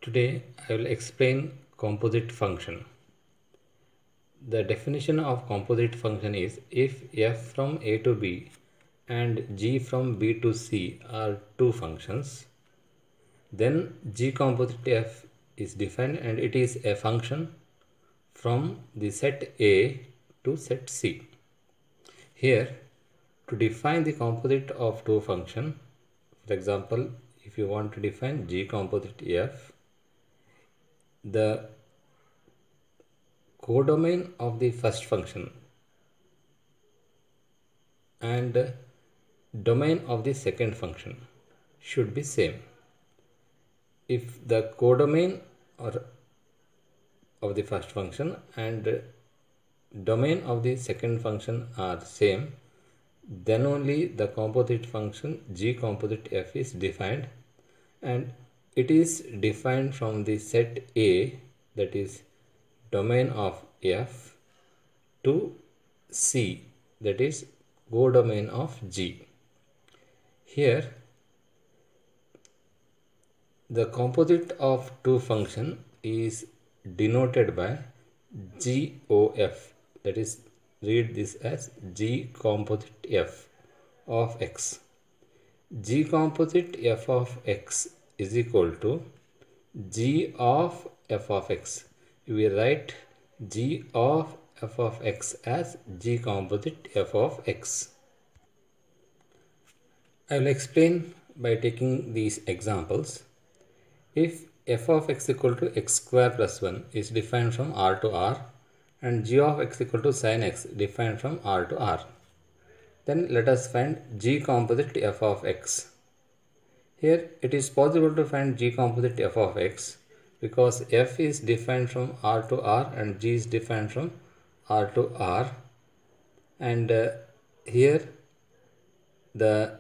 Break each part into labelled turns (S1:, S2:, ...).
S1: Today I will explain composite function. The definition of composite function is if f from a to b and g from b to c are two functions, then g composite f is defined and it is a function from the set A to set C. Here, to define the composite of two functions, for example, if you want to define g composite f, the codomain of the first function and domain of the second function should be same. If the codomain of the first function and domain of the second function are same, then only the composite function g composite f is defined, and it is defined from the set A, that is domain of f, to C, that is codomain of g. Here the composite of two function is denoted by GOF, that is, read this as g composite f of x. G composite f of x is equal to g of f of x. We write g of f of x as g composite f of x. I will explain by taking these examples. If f of x equal to x square plus 1 is defined from R to R and g of x equal to sin x defined from R to R, then let us find g composite f of x. Here it is possible to find g composite f of x because f is defined from R to R and g is defined from R to R, and here the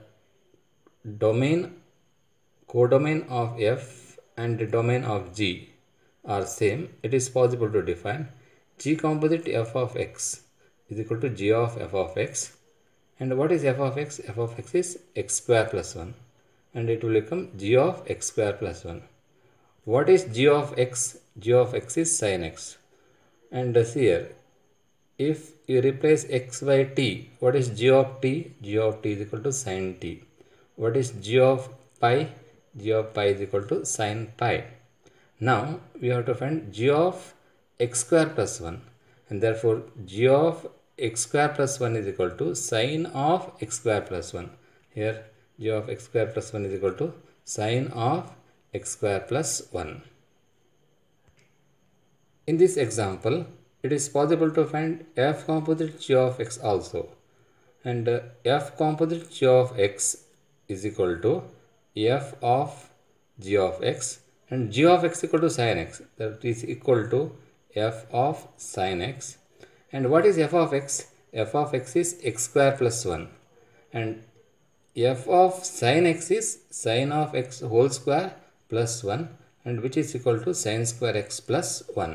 S1: codomain of f and the domain of g are same. It is possible to define g composite f of x is equal to g of f of x. And what is f of x? F of x is x square plus 1, and it will become g of x square plus 1. What is g of x? G of x is sin x. And here, if you replace x by t, what is g of t? G of t is equal to sin t. What is g of pi? G of pi is equal to sin pi. Now we have to find g of x square plus 1, and therefore g of x square plus 1 is equal to sin of x square plus 1. Here g of x square plus 1 is equal to sin of x square plus 1. In this example, it is possible to find f composite g of x also, and f composite g of x is equal to f of g of x, and g of x equal to sin x, that is equal to f of sin x. And what is f of x? F of x is x square plus 1, and f of sin x is sin of x whole square plus 1, and which is equal to sin square x plus 1.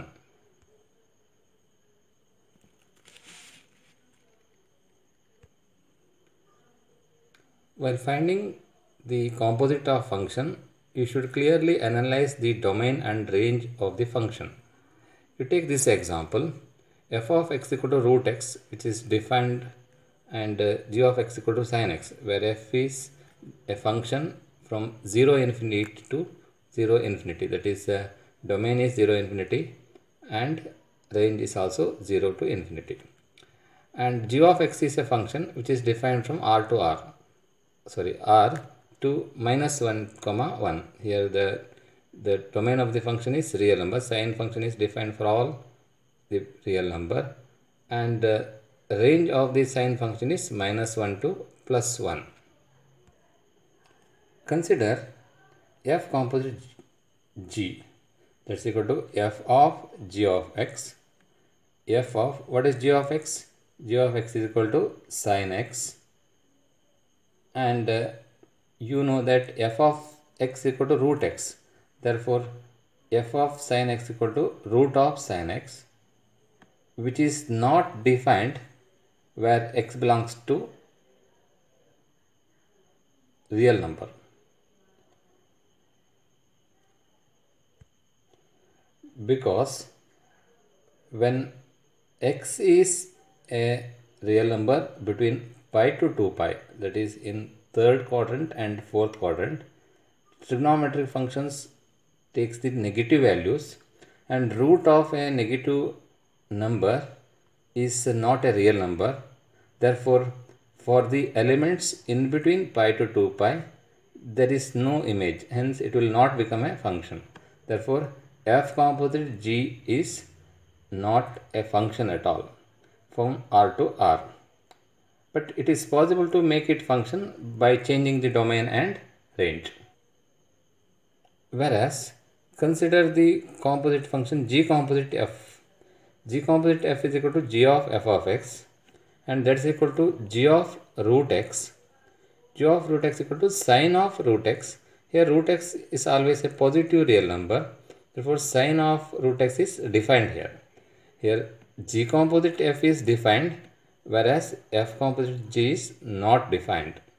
S1: While finding the composite of function, you should clearly analyze the domain and range of the function. You take this example, f of x equal to root x, which is defined, and g of x equal to sin x, where f is a function from 0 infinity to 0 infinity, that is domain is 0 infinity and range is also 0 to infinity. And g of x is a function which is defined from R to R, R to minus 1 comma 1. Here the domain of the function is real number. Sin function is defined for all the real number, and range of the sin function is minus 1 to plus 1. Consider f composite g, that's equal to f of g of x. F of, what is g of x? G of x is equal to sin x, and you know that f of x equal to root x, therefore f of sin x equal to root of sin x, which is not defined where x belongs to real number. because when x is a real number between pi to 2 pi, that is in third quadrant and fourth quadrant, trigonometric functions takes the negative values, and root of a negative number is not a real number. Therefore, for the elements in between pi to 2 pi, there is no image, hence it will not become a function. Therefore, f composite g is not a function at all from R to R. But it is possible to make it function by changing the domain and range. Whereas, consider the composite function g composite f. G composite f is equal to g of f of x, and that is equal to g of root x. G of root x equal to sine of root x. Here root x is always a positive real number. Therefore, sine of root x is defined here. Here g composite f is defined, whereas f composite g is not defined.